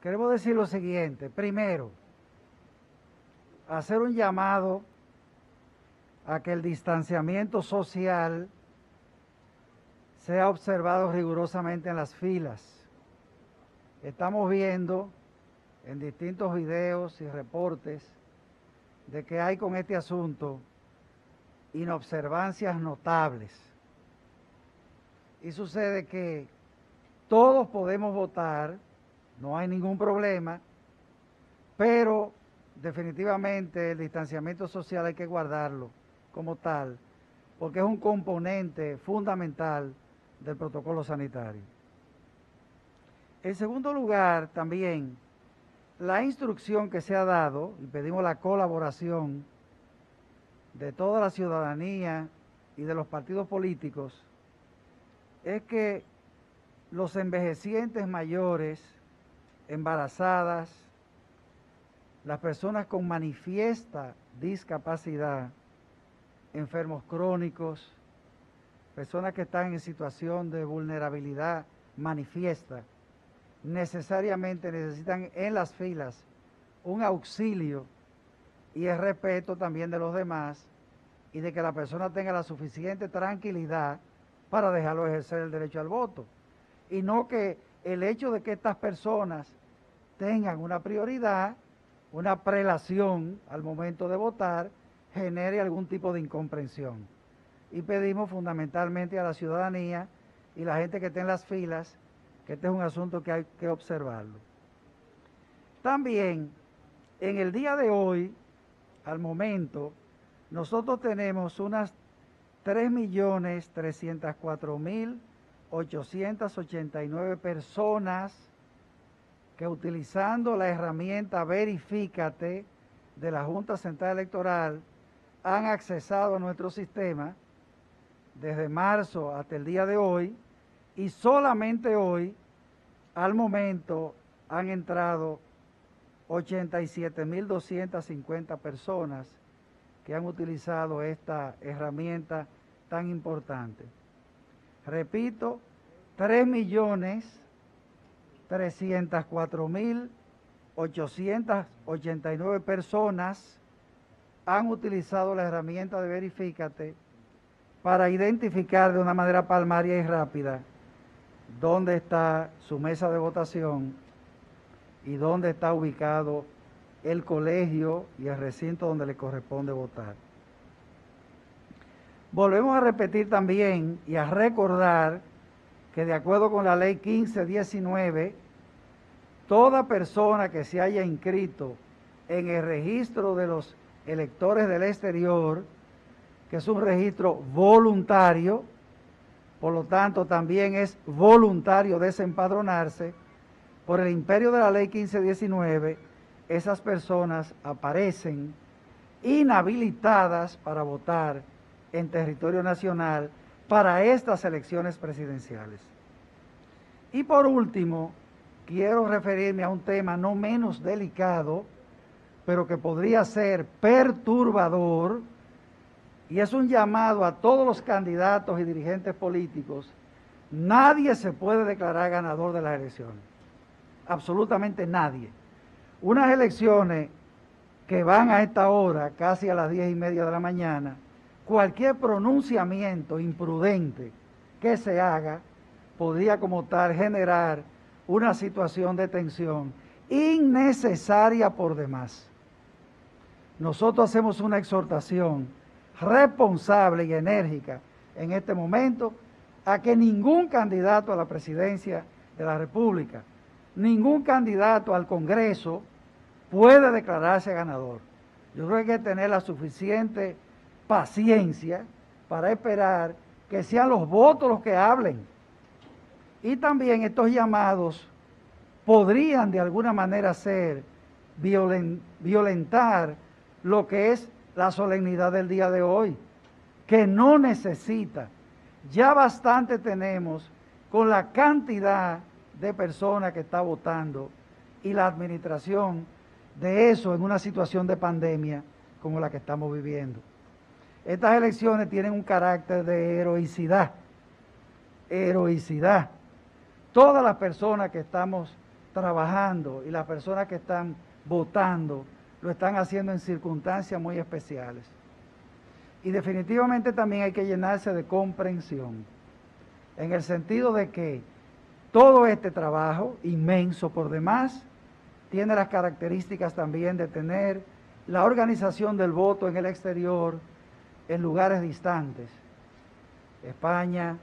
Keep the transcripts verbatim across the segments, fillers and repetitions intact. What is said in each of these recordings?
queremos decir lo siguiente. Primero, hacer un llamado a que el distanciamiento social sea observado rigurosamente en las filas. Estamos viendo en distintos videos y reportes de que hay con este asunto inobservancias notables. Y sucede que todos podemos votar, no hay ningún problema, pero definitivamente el distanciamiento social hay que guardarlo como tal, porque es un componente fundamental del protocolo sanitario. En segundo lugar, también, la instrucción que se ha dado, y pedimos la colaboración de toda la ciudadanía y de los partidos políticos, es que los envejecientes mayores, embarazadas, las personas con manifiesta discapacidad, enfermos crónicos, personas que están en situación de vulnerabilidad manifiesta, necesariamente necesitan en las filas un auxilio y el respeto también de los demás y de que la persona tenga la suficiente tranquilidad para dejarlo ejercer el derecho al voto. Y no que el hecho de que estas personas tengan una prioridad, una prelación al momento de votar, genere algún tipo de incomprensión. Y pedimos fundamentalmente a la ciudadanía y la gente que esté en las filas que este es un asunto que hay que observarlo. También, en el día de hoy, al momento, nosotros tenemos unas tres millones trescientas cuatro mil ochocientas ochenta y nueve personas que utilizando la herramienta Verifícate de la Junta Central Electoral han accesado a nuestro sistema desde marzo hasta el día de hoy, y solamente hoy, al momento, han entrado ochenta y siete mil doscientas cincuenta personas que han utilizado esta herramienta tan importante. Repito, tres millones trescientas cuatro mil ochocientas ochenta y nueve personas han utilizado la herramienta de Verifícate para identificar de una manera palmaria y rápida dónde está su mesa de votación y dónde está ubicado el colegio y el recinto donde le corresponde votar. Volvemos a repetir también y a recordar que de acuerdo con la ley quince diecinueve, toda persona que se haya inscrito en el registro de los electores del exterior, que es un registro voluntario, por lo tanto también es voluntario desempadronarse, por el imperio de la ley quince diecinueve, esas personas aparecen inhabilitadas para votar en territorio nacional para estas elecciones presidenciales. Y por último, quiero referirme a un tema no menos delicado, pero que podría ser perturbador, y es un llamado a todos los candidatos y dirigentes políticos. Nadie se puede declarar ganador de las elecciones, absolutamente nadie. Unas elecciones que van a esta hora, casi a las diez y media de la mañana, cualquier pronunciamiento imprudente que se haga podría como tal generar una situación de tensión innecesaria por demás. Nosotros hacemos una exhortación responsable y enérgica en este momento a que ningún candidato a la presidencia de la República, ningún candidato al Congreso puede declararse ganador. Yo creo que hay que tener la suficiente paciencia para esperar que sean los votos los que hablen. Y también estos llamados podrían de alguna manera ser violentar lo que es la solemnidad del día de hoy, que no necesita. Ya bastante tenemos con la cantidad de personas que está votando y la administración de eso en una situación de pandemia como la que estamos viviendo. Estas elecciones tienen un carácter de heroicidad, heroicidad. Todas las personas que estamos trabajando y las personas que están votando lo están haciendo en circunstancias muy especiales. Y definitivamente también hay que llenarse de comprensión, en el sentido de que todo este trabajo, inmenso por demás, tiene las características también de tener la organización del voto en el exterior, en lugares distantes. España,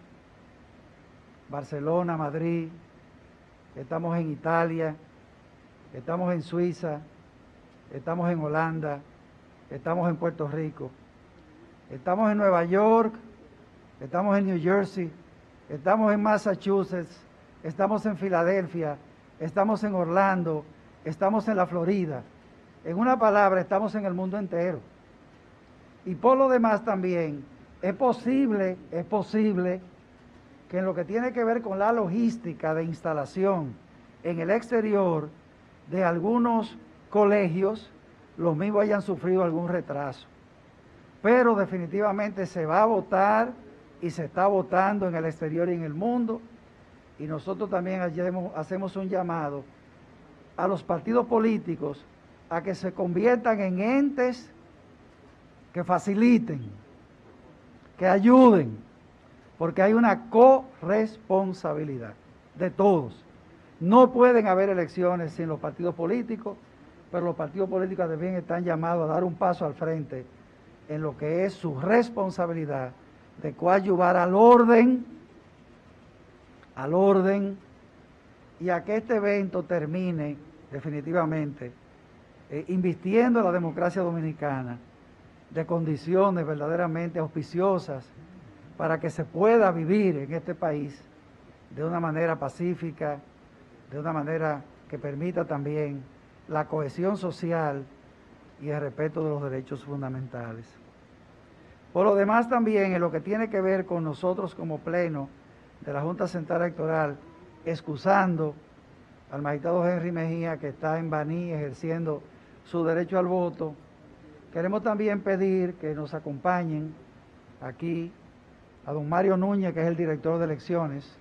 Barcelona, Madrid, estamos en Italia, estamos en Suiza, estamos en Holanda, estamos en Puerto Rico, estamos en Nueva York, estamos en New Jersey, estamos en Massachusetts, estamos en Filadelfia, estamos en Orlando, estamos en la Florida. En una palabra, estamos en el mundo entero. Y por lo demás también, es posible, es posible que en lo que tiene que ver con la logística de instalación en el exterior de algunos colegios, los mismos hayan sufrido algún retraso. Pero definitivamente se va a votar y se está votando en el exterior y en el mundo, y nosotros también hacemos un llamado a los partidos políticos a que se conviertan en entes que faciliten, que ayuden, porque hay una corresponsabilidad de todos. No pueden haber elecciones sin los partidos políticos, pero los partidos políticos también están llamados a dar un paso al frente en lo que es su responsabilidad de coadyuvar al orden, al orden, y a que este evento termine definitivamente eh, invirtiendo en la democracia dominicana de condiciones verdaderamente auspiciosas para que se pueda vivir en este país de una manera pacífica, de una manera que permita también la cohesión social y el respeto de los derechos fundamentales. Por lo demás también, en lo que tiene que ver con nosotros como pleno de la Junta Central Electoral, excusando al magistrado Henry Mejía, que está en Baní ejerciendo su derecho al voto, queremos también pedir que nos acompañen aquí a don Mario Núñez, que es el director de elecciones,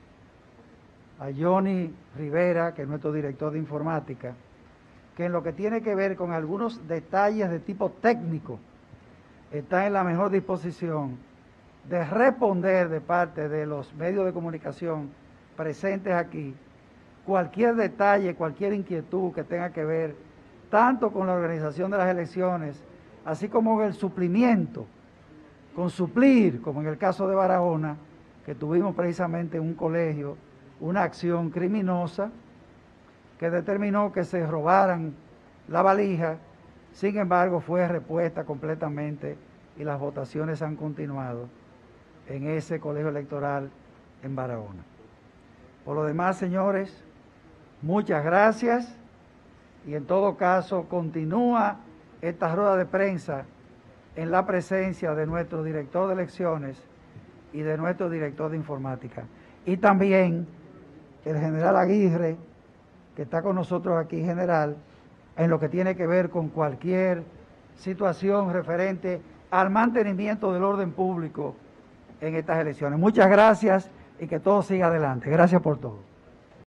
a Johnny Rivera, que es nuestro director de informática, que en lo que tiene que ver con algunos detalles de tipo técnico, está en la mejor disposición de responder de parte de los medios de comunicación presentes aquí cualquier detalle, cualquier inquietud que tenga que ver tanto con la organización de las elecciones, así como con el suplimiento, con suplir, como en el caso de Barahona, que tuvimos precisamente en un colegio una acción criminosa que determinó que se robaran la valija. Sin embargo, fue repuesta completamente y las votaciones han continuado en ese colegio electoral en Barahona. Por lo demás, señores, muchas gracias, y en todo caso continúa esta rueda de prensa en la presencia de nuestro director de elecciones y de nuestro director de informática. Y también el general Aguirre, que está con nosotros aquí, general, en lo que tiene que ver con cualquier situación referente al mantenimiento del orden público en estas elecciones. Muchas gracias y que todo siga adelante. Gracias por todo.